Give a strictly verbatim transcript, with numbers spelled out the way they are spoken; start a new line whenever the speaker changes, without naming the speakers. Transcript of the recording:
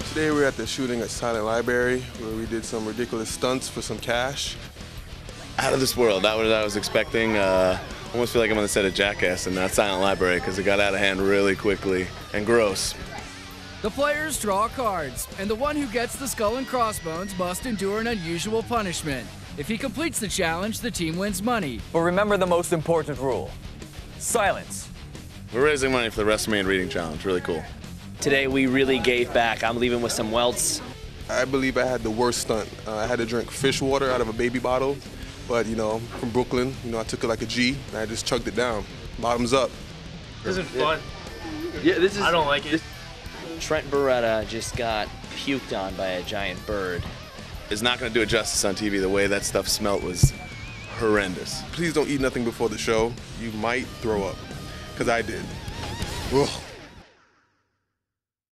Today we're at the shooting at Silent Library where we did some ridiculous stunts for some cash.
Out of this world, not what I was expecting. Uh, almost feel like I'm on the set of Jackass and not Silent Library because it got out of hand really quickly and gross.
The players draw cards, and the one who gets the skull and crossbones must endure an unusual punishment. If he completes the challenge, the team wins money.
But remember the most important rule: silence.
We're raising money for the WrestleMania Reading Challenge. Really cool.
Today we really gave back. I'm leaving with some welts.
I believe I had the worst stunt. Uh, I had to drink fish water out of a baby bottle, but you know, from Brooklyn, you know, I took it like a G and I just chugged it down. Bottoms up.
This isn't fun.
Yeah, this is.
I don't like it.
Trent Beretta just got puked on by a giant bird.
It's not going to do it justice on T V. The way that stuff smelt was horrendous.
Please don't eat nothing before the show. You might throw up, because I did. Ugh.